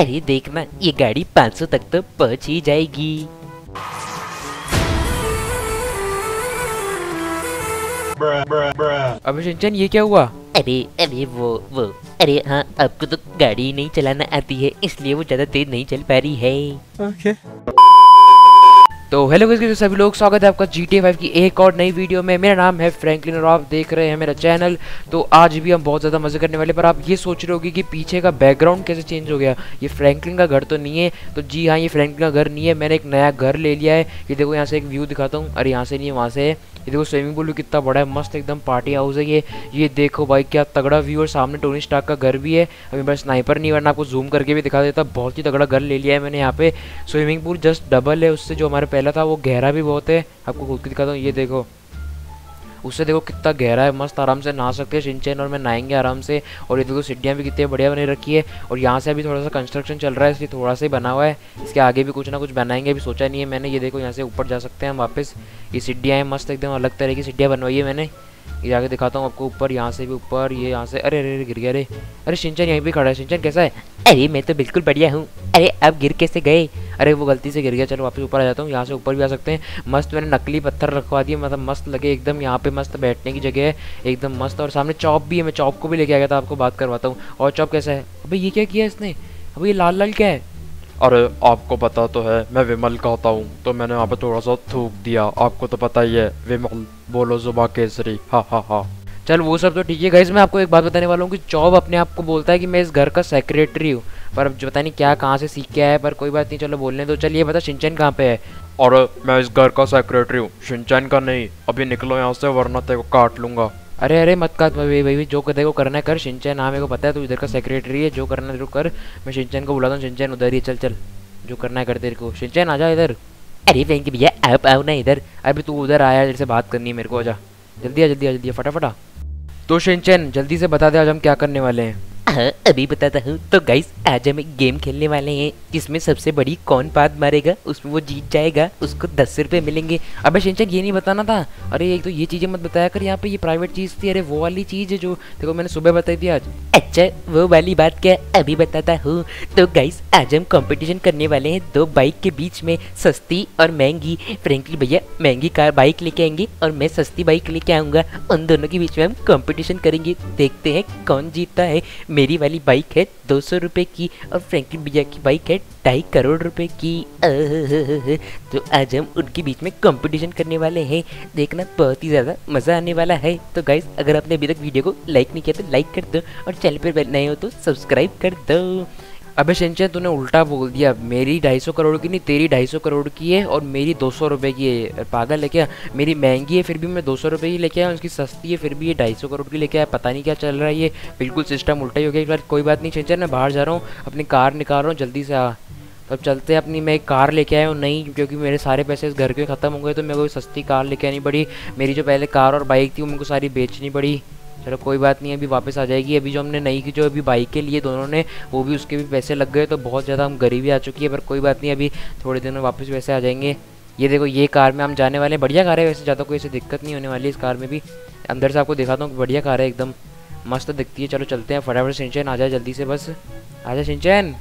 अरे देखना, ये गाड़ी 500 तक तो पहुंच ही जाएगी। अबे शिनचैन ये क्या हुआ? अरे अरे वो अरे हाँ, आपको तो गाड़ी नहीं चलाना आती है, इसलिए वो ज्यादा तेज नहीं चल पा रही है। ओके। तो हेलो गाइस, सभी लोग स्वागत है आपका GTA 5 की एक और नई वीडियो में। मेरा नाम है फ्रैंकलिन और आप देख रहे हैं मेरा चैनल। तो आज भी हम बहुत ज़्यादा मजे करने वाले, पर आप ये सोच रहे होगे कि पीछे का बैकग्राउंड कैसे चेंज हो गया, ये फ्रैंकलिन का घर तो नहीं है। तो जी हाँ, ये फ्रैंकलिन का घर नहीं है, मैंने एक नया घर ले लिया है। ये देखो, यहाँ से एक व्यू दिखाता हूँ। अरे यहाँ से नहीं है, वहाँ से है। ये देखो स्विमिंग पूल भी कितना बड़ा है, मस्त एकदम पार्टी हाउस है ये देखो भाई, क्या तगड़ा व्यू। और सामने टोनी स्टार्क का घर भी है। अभी बस स्नाइपर नहीं, वरना आपको जूम करके भी दिखा देता। बहुत ही तगड़ा घर ले लिया है मैंने यहाँ पे। स्विमिंग पूल जस्ट डबल है उससे, जो हमारे पहला था वो गहरा भी बहुत है। आपको खुद दिखाता हूँ, ये देखो, उससे देखो कितना गहरा है। मस्त आराम से नहा सकते हैं शिनचैन और मैं, नहाएंगे आराम से। और ये देखो सीढ़ियाँ भी कितनी बढ़िया बनी रखी है। और यहाँ से अभी थोड़ा सा कंस्ट्रक्शन चल रहा है, इसलिए थोड़ा सा ही बना हुआ है। इसके आगे भी कुछ ना कुछ बनाएंगे, अभी सोचा नहीं है मैंने। ये देखो, यहाँ से ऊपर जा सकते हैं हम वापस। ये सीढ़ियाँ हैं, मस्त एकदम अलग तरह की सीढ़ियाँ बनवाई है मैंने। ये आगे दिखाता हूँ आपको ऊपर, यहाँ से भी ऊपर, ये यहाँ से। अरे अरे अरे गिर गया। अरे शिनचैन यहीं पे खड़ा है। शिनचैन कैसा है? अरे मैं तो बिल्कुल बढ़िया हूँ। अरे आप गिर कैसे गए? अरे वो गलती से गिर गया। चलो वापस ऊपर आ जाता हूँ। यहाँ से ऊपर भी आ सकते हैं। मस्त मैंने नकली पत्थर रखवा दिए, मतलब मस्त लगे एकदम। यहाँ पे मस्त बैठने की जगह है एकदम मस्त। और सामने चॉप भी है, मैं चॉप को भी लेके आ गया था, आपको बात करवाता हूँ। और चॉप कैसा है? अबे ये क्या किया इसने? अबे ये लाल लाल क्या है? अरे आपको पता तो है मैं विमल कहता हूँ, तो मैंने वहाँ पे थोड़ा सा थूक दिया। आपको तो पता ही है, विमल बोलो जुबा केसरी, हा हा हा। चल वो सब तो ठीक है गाइस, मैं आपको एक बात बताने वाला हूँ कि चॉप अपने आप को बोलता है कि मैं इस घर का सेक्रेटरी हूँ, पर अब जो पता नहीं क्या कहाँ से सीख के आया है, पर कोई बात नहीं, चलो बोलने दो। चल ये बता, शिनचैन कहाँ पे है? और मैं इस घर का सेक्रेटरी हूँ, शिनचैन का नहीं। अभी निकलो यहाँ से, वरना तेरे को काट लूंगा। अरे अरे मत काट भाई, जो कर देखो करना है कर। शिनचैन हाँ मेरे को पता है, तू इधर का सेक्रेटरी है, जो करना है तेरे को कर। मैं शिनचैन को बुलाता हूँ। शिनचैन उधर ही, चल चल, जो करना है कर तेरे को। शिनचैन आ जा इधर। अरे फ्रैंकी भैया, आप आओ ना इधर। अभी तू उधर आया, जैसे बात करनी है मेरे को। आजा जल्दी आ, जल्दी आ, जल्दी आ, फटाफट आ। तो शिनचैन जल्दी से बता दे आज हम क्या करने वाले हैं। हाँ अभी बताता हूँ। तो गाइस आज हम एक गेम खेलने वाले हैं, जिसमें सबसे बड़ी कौन बात मारेगा उसमें वो जीत जाएगा, उसको 10 रुपये मिलेंगे। अबे शिनचैन ये नहीं बताना था। अरे एक तो ये चीज़ें मत बताया कर, यहाँ पे ये प्राइवेट चीज़ थी। अरे वो वाली चीज़ है जो देखो मैंने सुबह बताई थी आज। अच्छा वो वाली बात क्या, अभी बताता हूँ। तो गाइस आज हम कंपटीशन करने वाले हैं दो बाइक के बीच में, सस्ती और महंगी। फ्रैंकली भैया महंगी कार बाइक लेके आएंगे और मैं सस्ती बाइक लेके आऊँगा। उन दोनों के बीच में हम कंपटीशन करेंगे, देखते हैं कौन जीतता है। मेरी वाली बाइक है 200 रुपये की और फ्रैंकली भैया की बाइक है 2.5 करोड़ रुपए की। तो आज हम उनके बीच में कंपटीशन करने वाले हैं, देखना बहुत ही ज़्यादा मज़ा आने वाला है। तो गाइस अगर आपने अभी तक वीडियो को लाइक नहीं किया तो लाइक कर दो, और चैनल पर नए हो तो सब्सक्राइब कर दो। अबे शिनचैन तूने उल्टा बोल दिया, मेरी 250 करोड़ की नहीं, तेरी 250 करोड़ की है और मेरी 200 रुपये की है। पागल है क्या? मेरी महंगी है फिर भी मैं 200 रुपये की लेके आया, उसकी सस्ती है फिर भी ये 250 करोड़ की लेके आया। पता नहीं क्या चल रहा है, ये बिल्कुल सिस्टम उल्टा ही हो गया एक बार। कोई बात नहीं शिनचैन, मैं बाहर जा रहा हूँ, अपनी कार निकाल रहा हूँ, जल्दी से आ। तब चलते हैं अपनी। मैं एक कार लेके आया हूँ नई, क्योंकि मेरे सारे पैसे इस घर के ख़त्म हो गए, तो मेरे को सस्ती कार लेके आनी पड़ी। मेरी जो पहले कार और बाइक थी वो मेरे को सारी बेचनी पड़ी। चलो कोई बात नहीं, अभी वापस आ जाएगी। अभी जो हमने नई की जो अभी बाइक के लिए दोनों ने, वो भी उसके भी पैसे लग गए, तो बहुत ज़्यादा हम गरीबी आ चुकी है। पर कोई बात नहीं, अभी थोड़े दिन में वापस वैसे आ जाएंगे। ये देखो ये कार में हम जाने वाले हैं, बढ़िया कार है वैसे, ज़्यादा कोई ऐसी दिक्कत नहीं होने वाली इस कार में भी। अंदर से आपको दिखाता हूँ, बढ़िया कार है एकदम मस्त दिखती है। चलो चलते हैं फटाफट। शिनचैन आ जाए जल्दी से, बस आ जाए शिनचैन।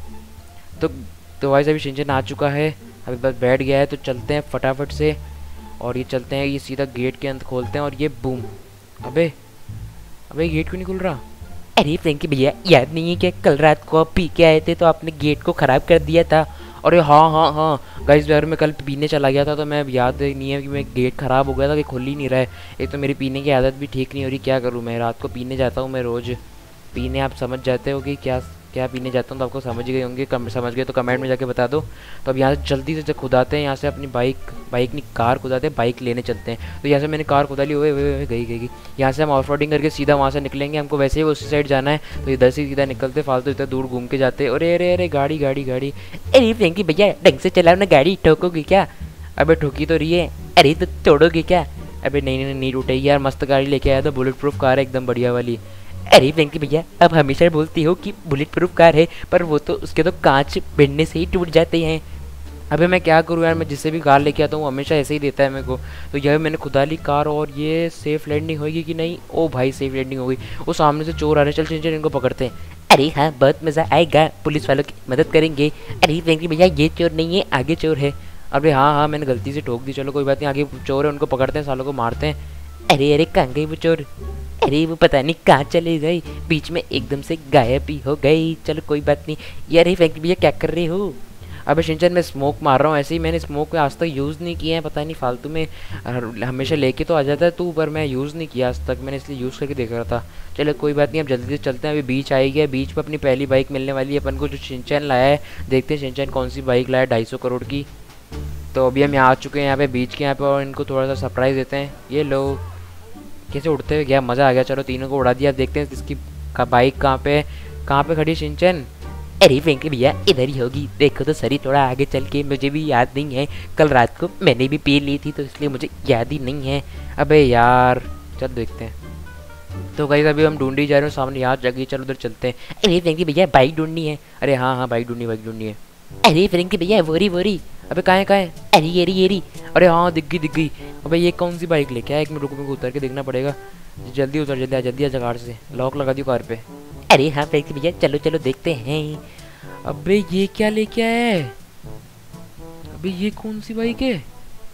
तो भाई अभी शिनचैन आ चुका है, अभी बस बैठ गया है, तो चलते हैं फटाफट से। और ये चलते हैं, ये सीधा गेट के अंदर खोलते हैं और ये बूम। अबे गेट क्यों नहीं खुल रहा? अरे फ्रैंकी भैया याद नहीं है क्या, कल रात को आप पी के आए थे तो आपने गेट को ख़राब कर दिया था। अरे हाँ गाइस यार, मैं कल पीने चला गया था, तो मैं याद नहीं है कि मैं गेट ख़राब हो गया था कि खुल ही नहीं रहा है। एक तो मेरी पीने की आदत भी ठीक नहीं हो रही, क्या करूँ मैं। रात को पीने जाता हूँ मैं रोज़ पीने, आप समझ जाते हो कि क्या पीने जाता हूँ, तो आपको समझ गए होंगे। समझ गए तो कमेंट में जाके बता दो। तो अब यहाँ से जल्दी से खुदाते हैं, यहाँ से अपनी बाइक नहीं कार खुदाते हैं, बाइक लेने चलते हैं। तो यहाँ से मैंने कार खुदा ली, हुए गई। यहाँ से हम ऑफ रोडिंग करके सीधा वहाँ से निकलेंगे, हमको वैसे ही उसी साइड जाना है, तो इधर से सीधा निकलते, फालतू इतना दूर घूम के जाते। अरे अरे अरे गाड़ी। अरे फ्रैंकी भैया ढंग से चलाओ ना गाड़ी, ठोकोगे क्या? अबे ठोकी तो रही है। अरे तो तोड़ोगे क्या? अबे नहीं टूटेगी यार, मस्त गाड़ी लेके आया था, बुलेट प्रूफ कार है एकदम बढ़िया वाली। अरे फ्रैंकी भैया अब हमेशा बोलती हो कि बुलेट प्रूफ कार है, पर वो तो उसके तो कांच भिड़ने से ही टूट जाते हैं। अबे मैं क्या करूँ यार, मैं जिससे भी कार लेके आता हूँ हमेशा ऐसे ही देता है मेरे को। तो यह मैंने खुदा ली कार, और ये सेफ लैंडिंग होगी कि नहीं? ओ भाई सेफ लैंडिंग हो गई। वो सामने से चोर आ रहे हैं, चल इनको पकड़ते हैं। अरे हाँ, बहुत मज़ा आएगा, पुलिस वालों की मदद करेंगे। अरे फ्रैंकलिन भैया ये चोर नहीं है, आगे चोर है। अबे हाँ हाँ, मैंने गलती से ठोक दी, चलो कोई बात नहीं, आगे चोर है उनको पकड़ते हैं, सालों को मारते हैं। अरे अरे कहाँ गई वो चोर? अरे वो पता नहीं कहाँ चले गई, बीच में एकदम से गायब ही हो गई। चलो कोई बात नहीं। यार फ्रैंकलिन भैया क्या कर रहे हो? अबे शिनचैन मैं स्मोक मार रहा हूँ, ऐसे ही मैंने स्मोक आज तक यूज़ नहीं किया है, पता नहीं फालतू में हमेशा लेके तो आ जाता है तू, पर मैं यूज़ नहीं किया आज तक, मैंने इसलिए यूज़ करके देख रहा था। चलो कोई बात नहीं, अब जल्दी से चलते हैं, अभी बीच आएगी, बीच पर अपनी पहली बाइक मिलने वाली है अपन को, जो शिनचैन लाया है। देखते हैं शिनचैन कौन सी बाइक लाया 250 करोड़ की। तो अभी हम यहाँ आ चुके हैं, यहाँ पे बीच के यहाँ पे, और इनको थोड़ा सा सरप्राइज़ देते हैं। ये लो, कैसे उड़ते हुए गया, मज़ा आ गया। चलो तीनों को उड़ा दिया। अब देखते हैं इसकी बाइक कहाँ पे खड़ी है शिनचैन। अरे फ्रैंकलिन भैया इधर ही होगी, देखो तो सही थोड़ा आगे चल के, मुझे भी याद नहीं है, कल रात को मैंने भी पी ली थी तो इसलिए मुझे याद ही नहीं है। अबे यार चल देखते हैं। तो गाइस अभी हम ढूंढी जा रहे हैं, सामने यहाँ जगह, चलो उधर चलते हैं। अरे फ्रैंकलिन भैया बाइक ढूंढनी है। अरे हाँ हाँ, बाइक ढूंढनी है। अरे फ्रैंकलिन भैया वोरी। अबे कहाँ है? अरे ये रही। अरे हाँ दिख गई। अबे ये कौन सी बाइक लेके आया? एक मिनट रुको, मेरे को उतर के देखना पड़ेगा। जल्दी उतर, जल्दी आ जगाड़ से, लॉक लगा दी कार पे। अरे हाँ फ्रैंकलिन भैया चलो देखते हैं। अबे ये क्या लेके आया है? अबे ये कौन सी बाइक है?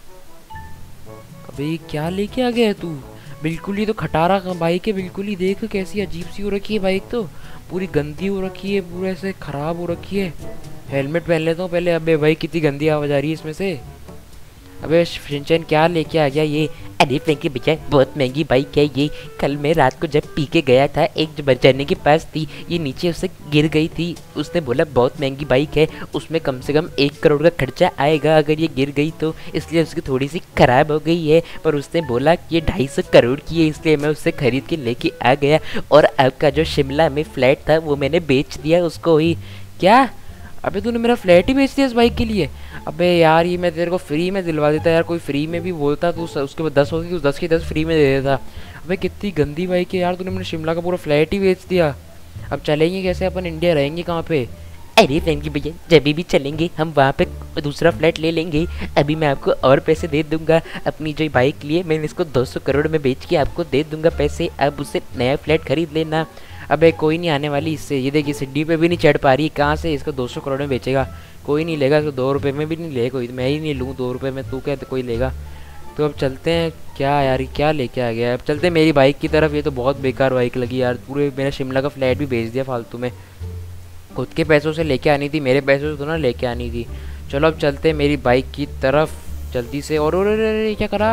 अबे ये क्या लेके आ गया है तू? बिल्कुल, ये तो खटारा बाइक है बिल्कुल ही, देख कैसी अजीब सी हो रखी है बाइक, तो पूरी गंदी हो रखी है, पूरा ऐसे खराब हो रखी है। हेलमेट पहन लेता हूँ पहले। अबे भाई कितनी गंदी आवाज़ आ रही है इसमें से। अबे शिनचैन क्या लेके आ गया ये? अरे फ्रैंकलिन भैया बहुत महंगी बाइक है ये, कल मैं रात को जब पी के गया था, एक जो बचाने के पास थी, ये नीचे उससे गिर गई थी, उसने बोला बहुत महंगी बाइक है, उसमें कम से कम 1 करोड़ का खर्चा आएगा अगर ये गिर गई तो, इसलिए उसकी थोड़ी सी ख़राब हो गई है, पर उसने बोला कि ये 250 करोड़ की है, इसलिए मैं उससे ख़रीद के लेके आ गया, और आपका जो शिमला में फ्लैट था वो मैंने बेच दिया उसको ही। क्या? अबे तूने मेरा फ्लैट ही बेच दिया इस बाइक के लिए? अबे यार ये मैं तेरे को फ्री में दिलवा देता यार, कोई फ्री में भी बोलता तो उसके बाद 10 होगी, 10 की 10 फ्री में दे देता। अबे कितनी गंदी बाइक है यार, तूने मेरे शिमला का पूरा फ्लैट ही बेच दिया। अब चलेंगे कैसे अपन, इंडिया रहेंगे कहाँ पे? अरे फ्रैंकलिन भैया जब भी चलेंगे हम वहाँ पे दूसरा फ्लैट ले लेंगे, अभी मैं आपको और पैसे दे दूंगा, अपनी जो बाइक लिए मैंने इसको 200 करोड़ में बेच के आपको दे दूंगा पैसे, अब उससे नया फ्लैट खरीद लेना। अबे कोई नहीं आने वाली इससे, ये देखिए सीढ़ी पे भी नहीं चढ़ पा रही, कहाँ से इसको 200 करोड़ में बेचेगा? कोई नहीं लेगा इसको, 2 रुपये में भी नहीं ले कोई, मैं ही नहीं लूँ 2 रुपये में, तू कहते कोई लेगा? तो अब चलते हैं। क्या यार क्या लेके आ गया? अब चलते हैं मेरी बाइक की तरफ, ये तो बहुत बेकार बाइक लगी यार, पूरे मेरा शिमला का फ्लैट भी बेच दिया फालतू में, खुद के पैसों से लेके आनी थी, मेरे पैसों से तो ना लेके आनी थी। चलो अब चलते हैं मेरी बाइक की तरफ जल्दी से। और क्या करा?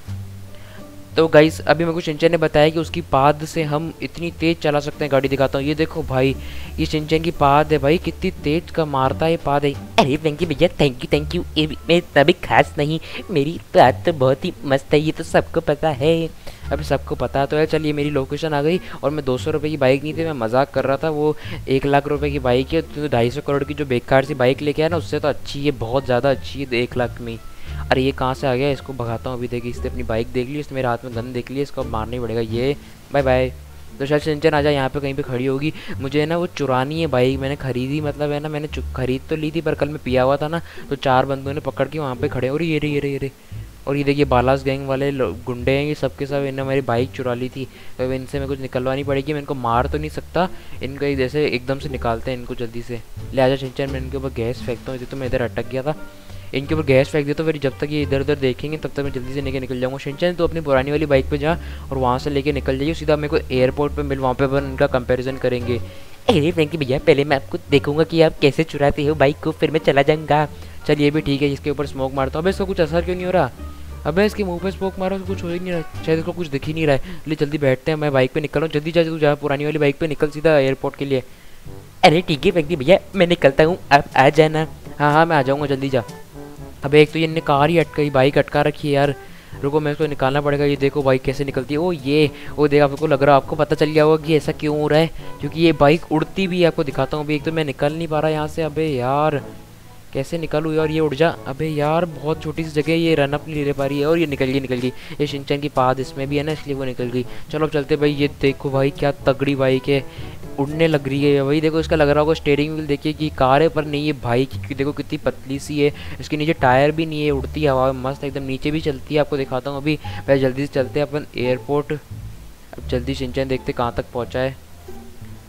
तो गाइस अभी मेरे को शिनचैन ने बताया कि उसकी पाद से हम इतनी तेज़ चला सकते हैं, गाड़ी दिखाता हूँ, ये देखो भाई, ये शिनचैन की पाद है भाई, कितनी तेज़ का मारता है ये पाद है। अरे फ्रैंकलिन भैया थैंक यू, ये मैं इतना भी खास नहीं, मेरी बात तो बहुत ही मस्त है, ये तो सबको पता है। अभी सबको पता तो है। चलिए मेरी लोकेशन आ गई, और मैं 200 रुपये की बाइक नहीं थी, मैं मजाक कर रहा था, वो 1 लाख रुपए की बाइक है, तो 250 करोड़ की जो बेकार सी बाइक लेके आया ना, उससे तो अच्छी है, बहुत ज़्यादा अच्छी है 1 लाख में। अरे ये कहाँ से आ गया? इसको भगाता हूँ अभी। देखिए इसने अपनी बाइक देख ली, इसने मेरे हाथ में गन देख ली, इसको मारना ही पड़ेगा। ये बाय बाय। तो शायद शिनचैन आ जाए, यहाँ पे कहीं पे खड़ी होगी, मुझे है ना वो चुरानी है बाइक, मैंने खरीदी, मतलब है ना मैंने खरीद तो ली थी, पर कल मैं पिया हुआ था ना, तो 4 बंदों ने पकड़ के वहाँ पे खड़े। और ये रे। और ये देखिए बालास गैंग वाले गुंडे हैं, ये सबके सब इन्होंने मेरी बाइक चुरा ली थी, तो इनसे मैं कुछ निकलवानी पड़ेगी, मैं इनको मार तो नहीं सकता, इनको जैसे एकदम से निकालते हैं इनको जल्दी से। ले आजा शिनचैन, मैं इनके ऊपर गैस फेंकता हूँ, तो मैं इधर अटक गया था, इनके ऊपर गैस फेंक देता, फिर जब तक ये इधर उधर देखेंगे तब तक मैं जल्दी से लेके निकल जाऊँगा। शिनचैन तो अपनी पुरानी वाली बाइक पे जा और वहाँ से लेके निकल जाइए सीधा, मेरे को एयरपोर्ट पे मिल, वहाँ पे अपन इनका कंपैरिजन करेंगे। अरे फ्रैंकलिन भैया पहले मैं आपको देखूंगा कि आप कैसे चुराते हो बाइक को, फिर मैं चला जाऊँगा। चल ये भी ठीक है, इसके ऊपर स्मोक मारता हूँ। अबे इसका कुछ असर क्यों नहीं हो रहा? अबे इसके मुंह पे स्मोक मारो, कुछ हो ही नहीं रहा, शायद इसको कुछ दिख ही नहीं रहा है। ले जल्दी बैठते हैं, मैं बाइक पे निकल रहा हूँ, जल्दी जा, तू जा पुरानी वाली बाइक पे निकल सीधा एयरपोर्ट के लिए। अरे ठीक है फ्रैंकलिन भैया मैं निकलता हूँ, आप आ जाना। हाँ मैं आ जाऊँगा, जल्दी जा। अबे एक तो ये कार ही अटका, बाइक अटका रखी है यार, रुको मैं इसको निकालना पड़ेगा। ये देखो बाइक कैसे निकलती है, वो देख, आपको लग रहा है, आपको पता चल गया होगा कि ऐसा क्यों हो रहा है, क्योंकि ये बाइक उड़ती भी है, आपको दिखाता हूँ अभी। एक तो मैं निकल नहीं पा रहा यहाँ से, अबे यार कैसे निकलूँ यार, ये उड़ जा। अबे यार बहुत छोटी सी जगह, ये रन अप नहीं ले पा रही है, और ये निकल गई। ये शिनचैन की पाद इसमें भी है ना, इसलिए वो निकल गई। चलो अब चलते भाई। ये देखो भाई क्या तगड़ी बाइक है, उड़ने लग रही है भाई, देखो इसका लग रहा होगा स्टीयरिंग व्हील, देखिए कि कार है पर नहीं है भाई, की देखो कितनी पतली सी है, इसके नीचे टायर भी नहीं है, उड़ती हवा में मस्त एकदम, नीचे भी चलती है, आपको दिखाता हूँ अभी। पहले जल्दी से चलते हैं अपन एयरपोर्ट। अब जल्दी शिनचैन देखते कहाँ तक पहुँचा है।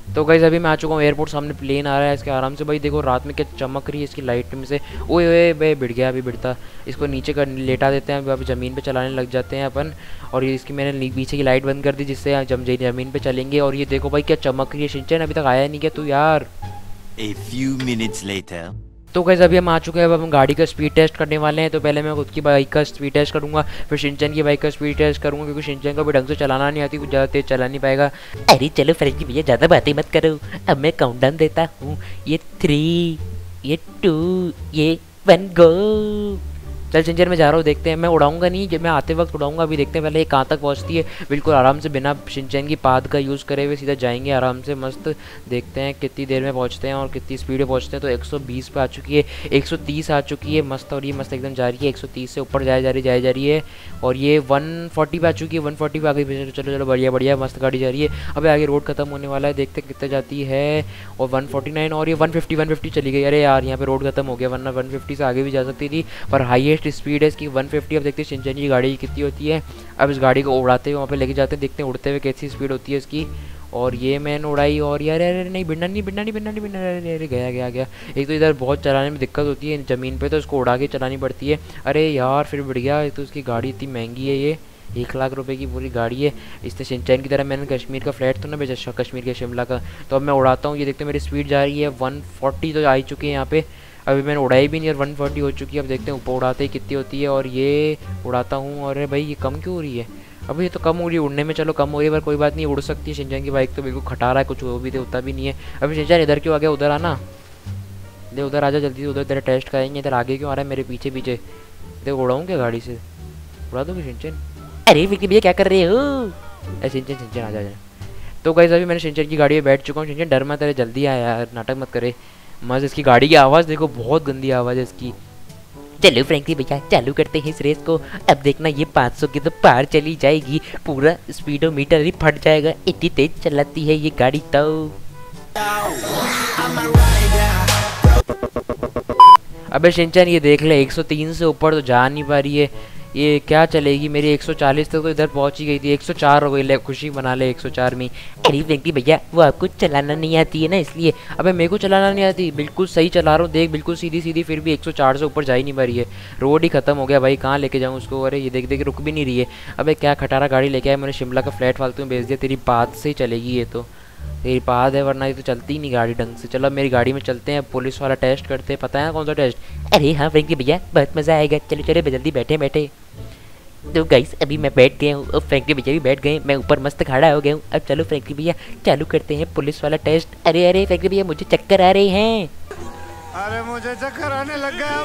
तो गाइस अभी मैं आ चुका हूँ एयरपोर्ट, सामने प्लेन आ रहा है इसके आराम से। भाई देखो रात में क्या चमक रही है इसकी लाइट में से। ओए ओए भाई बिड़ गया, अभी बिड़ता। इसको नीचे कर लेटा देते हैं, अभी ज़मीन पे चलाने लग जाते हैं अपन। और ये इसकी मैंने पीछे की लाइट बंद कर दी, जिससे जब ज़मीन पे चलेंगे। और ये देखो भाई क्या चमक रही है। शिनचैन अभी तक आया नहीं क्या तू यार? A few minutes later. तो गाइस अभी हम आ चुके हैं, अब हम गाड़ी का स्पीड टेस्ट करने वाले हैं। तो पहले मैं खुद की बाइक का स्पीड टेस्ट करूंगा, फिर शिनचैन की बाइक का स्पीड टेस्ट करूंगा, क्योंकि शिनचैन को भी ढंग से चलाना नहीं आती, कुछ ज़्यादा तेज चला नहीं पाएगा। अरे चलो फ्रेंकी भैया ज़्यादा बातें मत करो, अब मैं काउंटडाउन देता हूँ। ये 3, ये 2, ये 1 गो। चल शिनचैन मैं जा रहा हूँ, देखते हैं। मैं उड़ाऊंगा नहीं, जब मैं आते वक्त उड़ाऊंगा। अभी देखते हैं पहले ये कहाँ तक पहुँचती है। बिल्कुल आराम से बिना शिनचैन की पाद का यूज़ करे हुए सीधा जाएंगे आराम से मस्त। देखते हैं कितनी देर में पहुँचते हैं और कितनी स्पीड में पहुँचते हैं। तो 120 पे आ चुकी है, 130 आ चुकी है मस्त। और ये मस्त एकदम जा रही है, 130 से ऊपर जाए जा रही है। और ये 140 पे आ चुकी है, 140 पे आ गई। चलो चलो बढ़िया बढ़िया मस्त गाड़ी जा रही है। अभी आगे रोड खत्म होने वाला है, देखते हैं कितने जाती है। और 149 और ये 150 चली गई। अरे यार यहाँ पे रोड खत्म हो गया, वरना 150 से आगे भी जा सकती थी, पर हाईएस्ट स्पीड है इसकी 150। अब देखते हैं शिनचैन की गाड़ी कितनी होती है। अब इस गाड़ी को उड़ाते हुए वहाँ पे लेके जाते हैं, देखते हैं उड़ते हुए कैसी स्पीड होती है इसकी। और ये मैंने उड़ाई, और यार अरे नहीं बिड़ना नहीं, अरे गया। एक तो इधर बहुत चलाने में दिक्कत होती है ज़मीन पे, तो इसको उड़ा के चलानी पड़ती है। अरे यार फिर बिड़ गया। एक तो इसकी गाड़ी इतनी महंगी है, ये 1 लाख रुपए की पूरी गाड़ी है। इससे शिनचैन की तरह मैंने कश्मीर का फ्लैट तो ना भेजा, कश्मीर के शिमला का। तो अब मैं उड़ाता हूँ, ये देखते हैं मेरी स्पीड जा रही है 140 तो आ चुकी है यहाँ पे। अभी मैंने उड़ाई भी नहीं और 140 हो चुकी है। अब देखते हैं ऊपर उड़ाते ही कितनी होती है। और ये उड़ाता हूँ, और भाई ये कम क्यों हो रही है? अभी ये तो कम हो रही है उड़ने में, चलो कम हो रही है पर कोई बात नहीं, उड़ सकती है। शिनचैन की बाइक तो बिल्कुल खटा रहा है, कुछ वो भी तो होता भी नहीं है। अभी शिनचैन इधर क्यों आ गया? उधर आना दे, उधर आजा जल्दी, उधर तेरा टेस्ट करेंगे। इधर आगे क्यों आ रहा है मेरे पीछे? देख उड़ाऊँ क्या गाड़ी से? उड़ा दूँगी शिनचैन? अरे फ्रेंकी भैया क्या कर रहे हो? शिनचैन आ जा। तो गाइस अभी मैंने शिनचैन की गाड़ी में बैठ चुका हूँ। शिनचैन डर मत, तेरे जल्दी आया यार, नाटक मत करे। मस्त इसकी गाड़ी की आवाज़ देखो, बहुत गंदी आवाज़ है इसकी। चलो फ्रेंकी भैया चालू करते हैं इस रेस को। अब देखना ये 500 की तो पार चली जाएगी, पूरा स्पीडोमीटर ही फट जाएगा, इतनी तेज चलाती है ये गाड़ी। तो अबे शिनचैन ये देख ले, 103 से ऊपर तो जा नहीं पा रही है, ये क्या चलेगी? मेरी 140 तक तो इधर पहुंच ही गई थी, 104 हो गई। ले खुशी बना ले 104 में। अरे फ्रेंकी भैया वो आपको चलाना नहीं आती है ना, इसलिए। अबे मेरे को चलाना नहीं आती, बिल्कुल सही चला रहा हूँ, देख बिल्कुल सीधी सीधी, फिर भी 104 से ऊपर जा ही नहीं पा रही है। रोड ही खत्म हो गया भाई, कहाँ लेके जाऊँ उसको? अरे ये देख रुक भी नहीं रही है। अबे क्या खटारा गाड़ी लेके आया, मैंने शिमला का फ्लैट फालतू में भेज दिया। तेरी बात से ही चलेगी ये तो, तेरी बात है, वरना ये तो चलती ही नहीं गाड़ी ढंग से। चलो अब मेरी गाड़ी में चलते हैं, पुलिस वाला टेस्ट करते हैं। पता है कौन सा टेस्ट? अरे हाँ फ्रेंकी भैया बहुत मज़ा आएगा, चलो चलो जल्दी बैठे। तो गाइस अभी मैं बैठ गया हूँ और फ्रेंकी भैया भी बैठ गए, मैं ऊपर मस्त खड़ा हो गया हूँ। अब चलो फ्रेंकी भैया चालू करते हैं पुलिस वाला टेस्ट। अरे फ्रेंकी भैया मुझे चक्कर आ रहे हैं। अरे मुझे चक्कर आने लग गया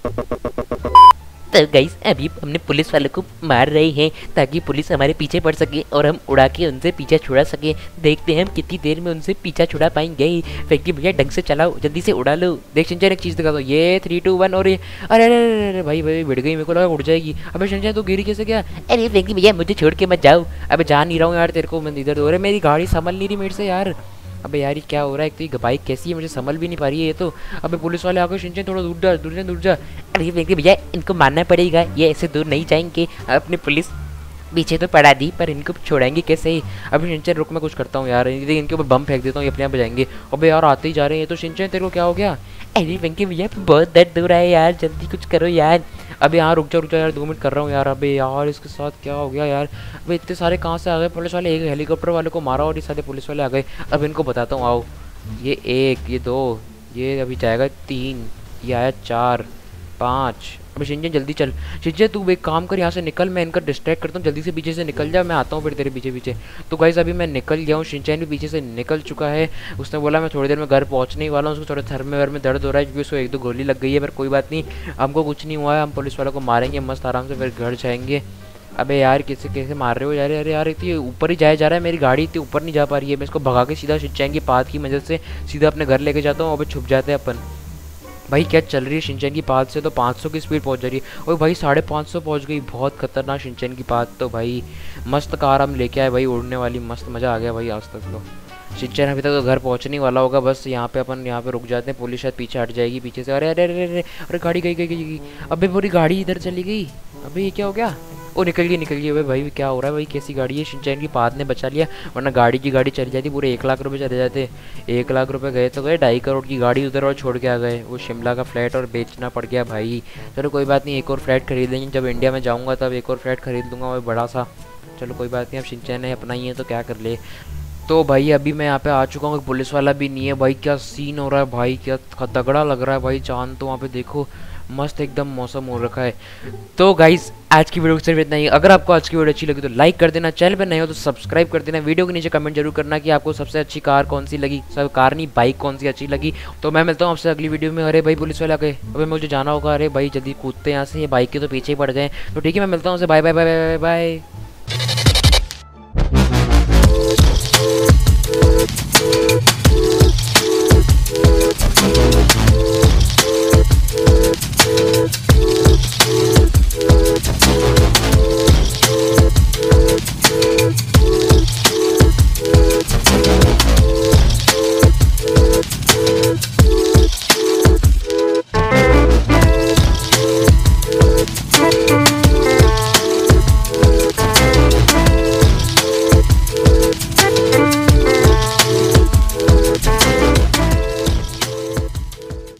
अब। तो गाइस अभी हमने पुलिस वालों को मार रहे हैं ताकि पुलिस हमारे पीछे पड़ सके और हम उड़ा के उनसे पीछा छुड़ा सके। देखते हैं हम कितनी देर में उनसे पीछा छुड़ा पाएंगे। फ्रेंकी भैया ढंग से चलाओ, जल्दी से उड़ा लो। देख शिनचैन एक चीज़ दिखा दो, ये 3, 2, 1 और ये अरे भाई बिड़ गई, मेरे को लगा उड़ जाएगी। अबे शिनचैन तू गिरी कैसे गया? अरे फ्रेंकी भैया मुझे छोड़ के मत जाओ। अबे जा नहीं रहा हूँ यार, तेरे को मैं इधर हो रहा है, मेरी गाड़ी संभल नहीं रही मेरे से यार। अबे यार ये क्या हो रहा है? एक तो ये बाइक कैसी है, मुझे संभल भी नहीं पा रही है ये तो। अबे पुलिस वाले आगे, शिनचैन थोड़ा दूर जा। अरे फ्रेंकी भैया इनको मानना पड़ेगा, ये ऐसे दूर नहीं जाएंगे। अपने पुलिस पीछे तो पड़ा दी, पर इनको छोड़ेंगे कैसे? अभी शिनचैन रुक, मैं कुछ करता हूँ यार, इनके ऊपर बम फेंक देता हूँ, ये अपने आप बजाएंगे। अबे यार आते ही जा रहे हैं। तो शिनचैन तेरे को क्या हो गया? अरे फ्रेंकी भैया बहुत दर्द हो रहा है यार, जल्दी कुछ करो यार। अबे यहाँ रुक जा यार, 2 मिनट कर रहा हूँ यार। अबे यार इसके साथ क्या हो गया यार? अबे इतने सारे कहाँ से आ गए पुलिस वाले? एक हेलीकॉप्टर वाले को मारा और ये सारे पुलिस वाले आ गए। अब इनको बताता हूँ, आओ। ये 1, ये 2, ये अभी जाएगा 3, ये आया 4, 5। अबे शिनचैन जल्दी चल। शिनचैन तू एक काम कर, यहाँ से निकल, मैं इनका डिस्ट्रैक्ट करता हूँ, जल्दी से पीछे से निकल जा, मैं आता हूँ फिर तेरे पीछे। तो गाइस अभी मैं निकल गया हूँ, शिनचैन भी पीछे से निकल चुका है। उसने बोला मैं थोड़ी देर में घर पहुँचने ही वाला हूँ, उसको थोड़ा सर में दर्द हो रहा है क्योंकि उसको 1-2 गोली लग गई है, पर कोई बात नहीं, हमको कुछ नहीं हुआ है। हम पुलिस वालों को मारेंगे मस्त आराम से, फिर घर जाएंगे। अबे यार कैसे मार रहे हो यार? अरे यार इतनी ऊपर ही जा रहा है, मेरी गाड़ी इतनी ऊपर नहीं जा पा रही है। मैं इसको भगा के सीधा शिनचैन की पाद की मदद से सीधा अपने घर लेके जाता हूँ। अबे छुप जाते हैं अपन। भाई क्या चल रही है शिनचैन की पाद से, तो 500 की स्पीड पहुंच जा रही है। और भाई 550 पहुंच गई, बहुत खतरनाक शिनचैन की पाद। तो भाई मस्त कार हम लेके आए भाई, उड़ने वाली, मस्त मज़ा आ गया भाई आज तक। तो शिनचैन अभी तक तो घर पहुंचने वाला होगा, बस यहाँ पे अपन यहाँ पे रुक जाते हैं, पुलिस शायद पीछे हट जाएगी पीछे से। अरे गाड़ी गई। अबे पूरी गाड़ी इधर चली गई। अबे ये क्या हो गया? ओ निकल गई भाई, क्या हो रहा है भाई, कैसी गाड़ी है। शिनचैन की बात ने बचा लिया, वरना गाड़ी चली जाती, पूरे 1 लाख रुपए चले जाते। 1 लाख रुपए गए तो गए, 2.5 करोड़ की गाड़ी उधर और छोड़ के आ गए। वो शिमला का फ्लैट और बेचना पड़ गया भाई। चलो कोई बात नहीं, एक और फ्लैट खरीद लेंगे, जब इंडिया में जाऊँगा तब एक और फ्लैट खरीद लूँगा, वो बड़ा सा। चलो कोई बात नहीं, अब शिनचैन है अपना ही है तो क्या कर ले। तो भाई अभी मैं यहाँ पे आ चुका हूँ, पुलिस वाला भी नहीं है भाई। क्या सीन हो रहा है भाई, क्या तगड़ा लग रहा है भाई। चांद तो वहाँ पे देखो, मस्त एकदम मौसम हो रखा है। तो गाइस आज की वीडियो सिर्फ इतना ही। अगर आपको आज की वीडियो अच्छी लगी तो लाइक कर देना, चैनल पे नए हो तो सब्सक्राइब कर देना। वीडियो के नीचे कमेंट जरूर करना कि आपको सबसे अच्छी कार कौन सी लगी, सब कार नहीं बाइक कौन सी अच्छी लगी। तो मैं मिलता हूँ आपसे अगली वीडियो में। अरे भाई पुलिस वाले आ गए, अबे मुझे जाना होगा। अरे भाई जल्दी कूदते हैं यहाँ से, ये बाइक के तो पीछे ही पड़ गए। तो ठीक है, मैं मिलता हूँ, bye bye bye bye bye.